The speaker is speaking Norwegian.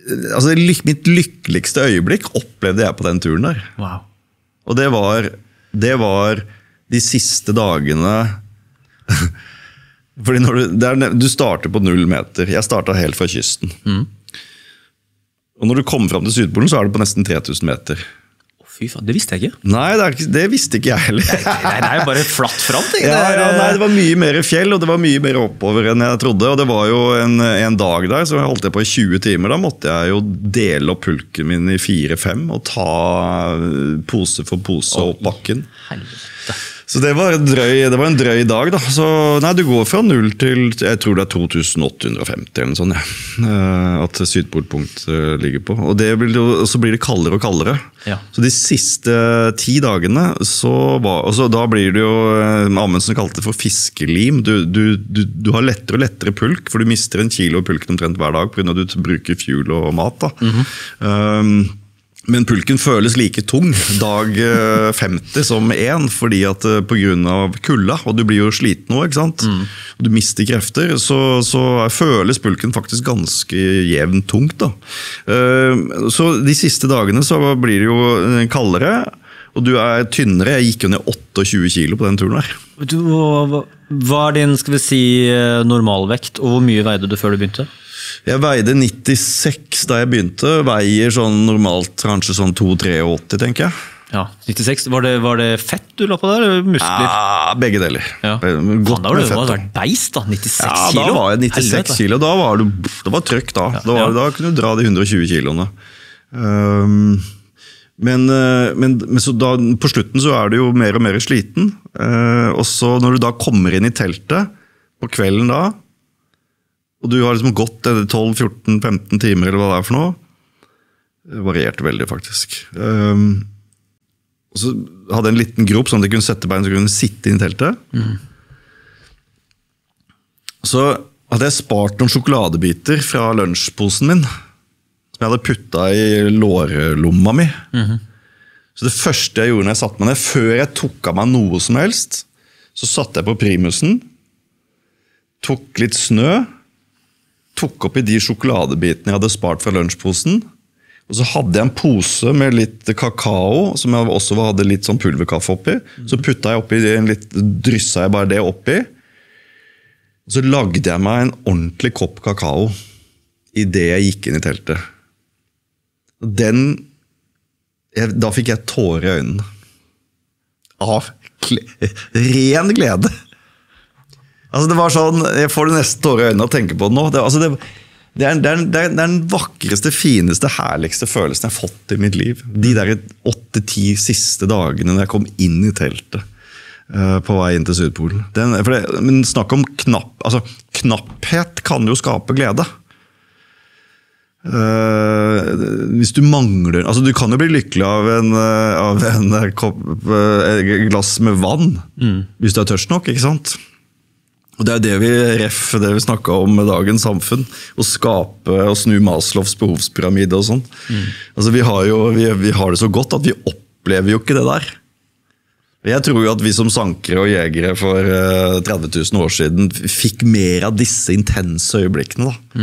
altså mitt lykkeligste øyeblikk opplevde jeg på den turen der. Wow. Og det var de siste dagene. Fordi du starter på 0 meter. Jeg startet helt fra kysten. Og når du kommer frem til Sydpolen, så er det på nesten 3000 meter. Fy faen, det visste jeg ikke. Nei, det visste ikke jeg heller. Nei, det er jo bare flatt frem. Nei, det var mye mer fjell, og det var mye mer oppover enn jeg trodde. Og det var jo en dag der, så holdt jeg på i 20 timer. Da måtte jeg jo dele opp pulken min i 4-5 og ta pose for pose opp bakken. Helvete. Så det var en drøy dag da. Så nei, du går fra 0 til, jeg tror det er 2850 eller noe sånt, ja. At Sydpolpunkt ligger på. Og så blir det kaldere og kaldere. Ja. Så de siste 10 dagene, da blir det jo, Amundsen kalte det for fiskelim. Du har lettere og lettere pulk, for du mister 1 kilo pulken omtrent hver dag, på grunn av at du bruker fuel og mat da. Men pulken føles like tung dag 50 som 1, fordi at på grunn av kulda, og du blir jo sliten nå, ikke sant? Og du mister krefter, så føles pulken faktisk ganske jevnt tungt da. Så de siste dagene så blir det jo kaldere, og du er tynnere. Jeg gikk jo ned 28 kilo på den turen her. Hva er din, skal vi si, normalvekt, og hvor mye veide du før du begynte? Jeg veide 96 da jeg begynte, veier sånn normalt kanskje sånn 2,83 tenker jeg. Ja, 96. Var det fett du la på der, eller muskler? Ja, begge deler. Ja. Godt med fett. Det var beist da, 96 kilo. Ja, da var jeg 96 kilo, det var trøkk da. Da kunne du dra de 120 kiloene. Men så da, på slutten så er du jo mer og mer sliten, og så når du da kommer inn i teltet på kvelden da, og du har liksom gått 12-14-15 timer eller hva det er for noe. Det varierte veldig faktisk. Og så hadde jeg en liten grop sånn at jeg kunne sette bein så jeg kunne sitte inn i teltet. Så hadde jeg spart noen sjokoladebiter fra lunsjposen min, som jeg hadde puttet i lårlomma mi. Så det første jeg gjorde når jeg satte meg ned, før jeg tok av meg noe som helst, så satte jeg på primusen, tok litt snø, tok opp i de sjokoladebitene jeg hadde spart fra lunsjposen, og så hadde jeg en pose med litt kakao, som jeg også hadde litt sånn pulverkaffe oppi, så puttet jeg oppi, drysset jeg bare det oppi, og så lagde jeg meg en ordentlig kopp kakao i det jeg gikk inn i teltet. Da fikk jeg tårer i øynene. Av ren glede. Altså det var sånn, jeg får det nesten tårer i øynene å tenke på det nå. Det er den vakreste, fineste, herligste følelsen jeg har fått i mitt liv. De der 8-10 siste dagene når jeg kom inn i teltet på vei inn til Sydpolen. Men snakk om knapphet kan jo skape glede. Hvis du mangler, altså du kan jo bli lykkelig av en glass med vann, hvis du er tørst nok, ikke sant? Og det er det vi snakket om med dagens samfunn, å skape og snu Maslows behovspyramide og sånn. Altså vi har det så godt at vi opplever jo ikke det der. Jeg tror jo at vi som sankere og jegere for 30 000 år siden fikk mer av disse intense øyeblikkene da.